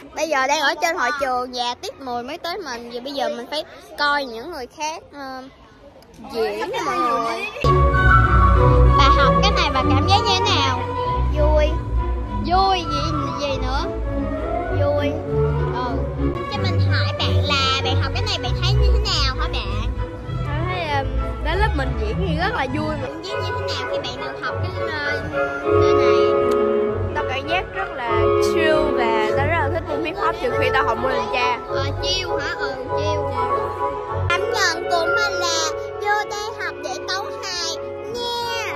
Bây giờ đang ở trên hội trường và tiết mùi mới tới mình. Và bây giờ mình phải coi những người khác diễn mọi người. Bà học cái này bà cảm giác như thế nào? Vui. Vui gì nữa? Vui. Cho mình hỏi bạn là bạn học cái này bạn thấy như thế nào hả bạn? Tôi thấy đến lớp mình diễn thì rất là vui. Bạn diễn như thế nào khi bạn được học cái nơi này? Tao cảm giác rất là chill và tao rất là thích môn hip hop trừ khi tao học môn điều tra. Chill hả? Chill. Cảm nhận của mình là vô đây học để tấu hài nha.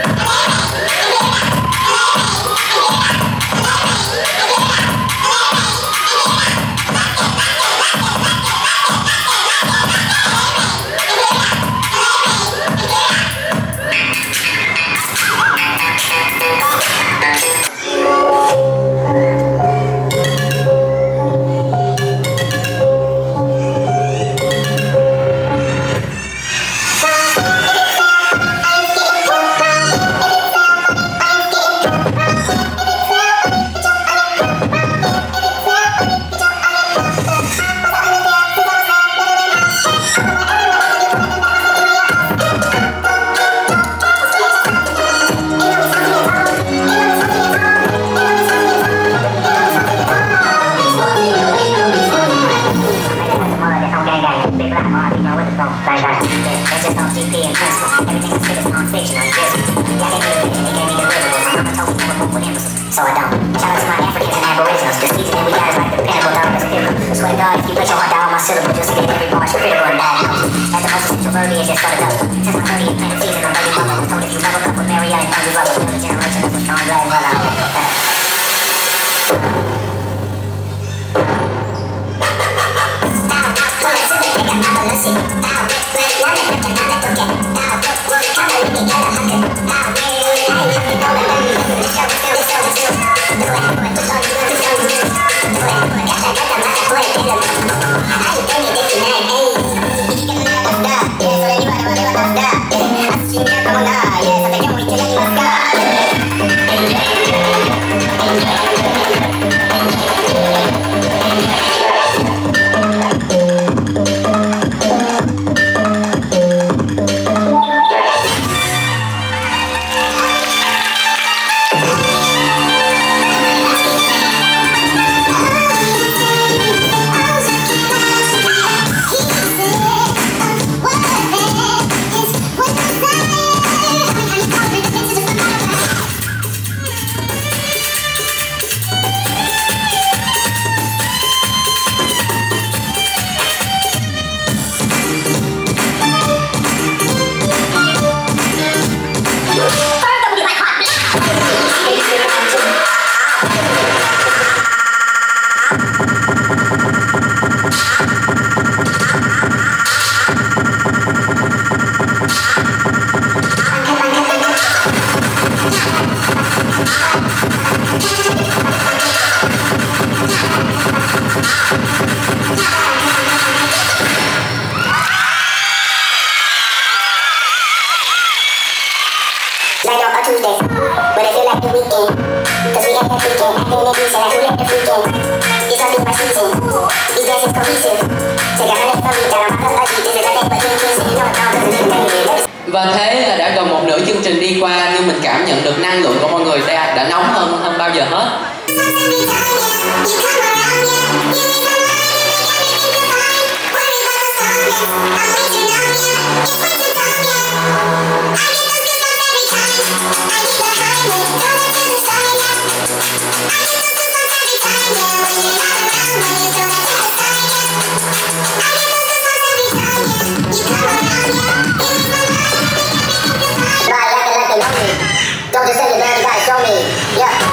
So I don't. Shout out to my Africans and Aboriginals, cause these and we got is like the pinnacle dog that's pivotal. Swear to God, if you place your heart down on my syllable, just to get every bar critical and bad house. As the most essential verbiage just started up. Since my 30th planted season, I'm baby mama. I'm told if you level up with Mariah and Thunder Rubber, build a generation that's a strong black brother. Và thế là đã gần một nửa chương trình đi qua, nhưng mình cảm nhận được năng lượng của mọi người đã nóng hơn bao giờ hết. Don't just say you're there, you gotta show me. Yeah.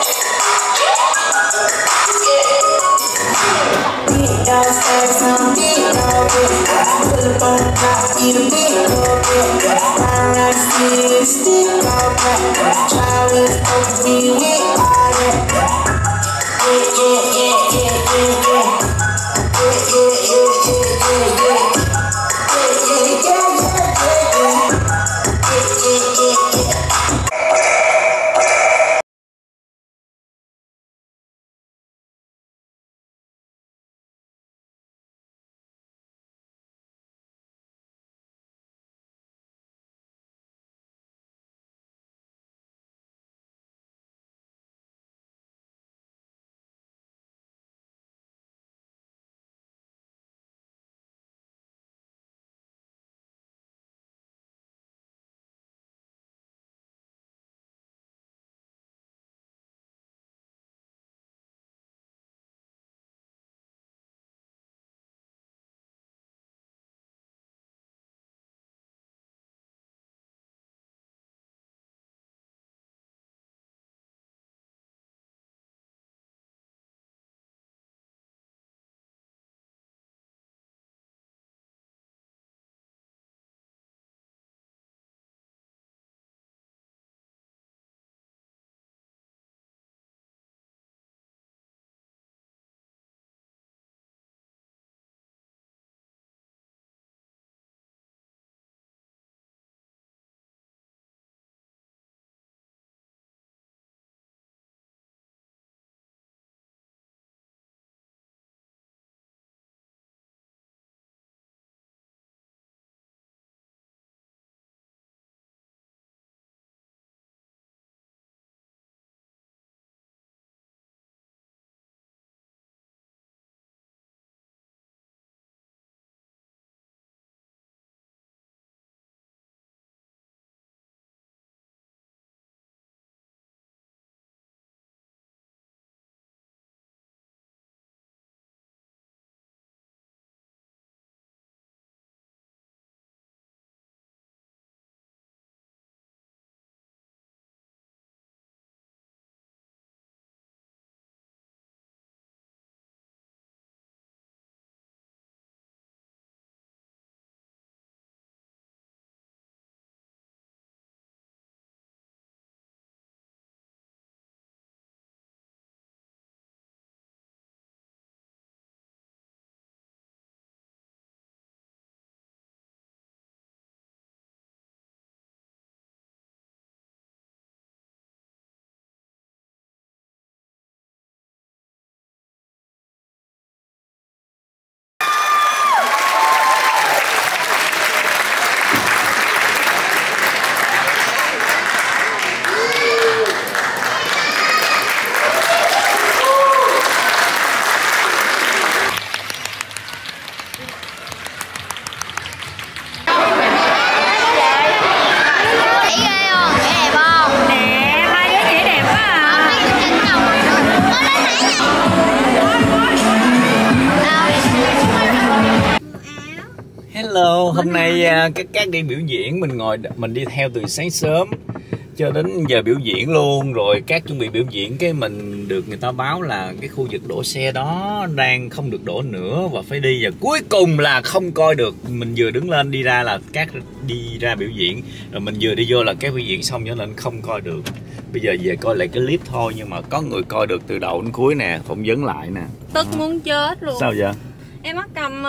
Don't say something. Hello, hôm nay các đi biểu diễn mình đi theo từ sáng sớm cho đến giờ biểu diễn luôn. Rồi các chuẩn bị biểu diễn cái mình được người ta báo là cái khu vực đổ xe đó đang không được đổ nữa và phải đi, và cuối cùng là không coi được. Mình vừa đứng lên đi ra là các đi ra biểu diễn, rồi mình vừa đi vô là cái biểu diễn xong cho nên không coi được. Bây giờ về coi lại cái clip thôi, nhưng mà có người coi được từ đầu đến cuối nè, phỏng vấn lại nè. Tức muốn chết luôn. Sao vậy? Em mắc cầm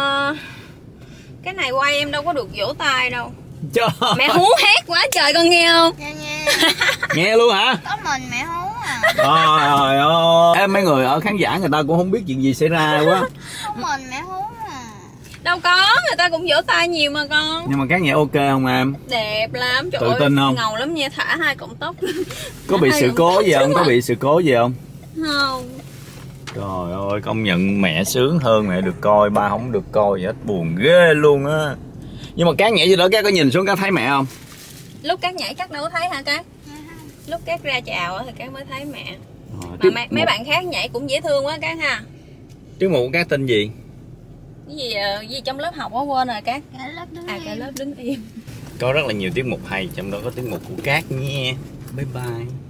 cái này quay em đâu có được vỗ tay đâu. Trời. Mẹ hú hét quá trời, con nghe không? Nghe. Nghe luôn hả? Có mình mẹ hú à. Trời ơi, em mấy người ở khán giả người ta cũng không biết chuyện gì xảy ra quá. Có mình mẹ hú à. Đâu có, người ta cũng vỗ tay nhiều mà con. Nhưng mà các nhạc ok không em? Đẹp lắm, trời tự ơi, tin không? ngầu lắm nha, thả 2 cọng tóc. Có bị sự cố gì không? Có bị sự cố gì không? Không. Trời ơi, công nhận mẹ sướng hơn mẹ được coi, ba không được coi gì hết, buồn ghê luôn á. Nhưng mà Cát nhảy gì đó, Cát có nhìn xuống Cát thấy mẹ không? Lúc Cát nhảy Cát đâu có thấy hả Cát? Lúc Cát ra chào thì Cát mới thấy mẹ. Mà mấy bạn khác nhảy cũng dễ thương quá Cát ha. Tiết mục của Cát tên gì? Cái gì trong lớp học quá quên rồi Cát. Cả lớp đứng im. Có rất là nhiều tiết mục hay, trong đó có tiết mục của Cát nha. Bye bye.